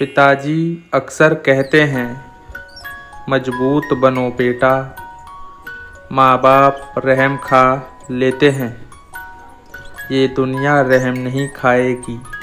पिताजी अक्सर कहते हैं, मजबूत बनो बेटा। माँ बाप रहम खा लेते हैं, ये दुनिया रहम नहीं खाएगी।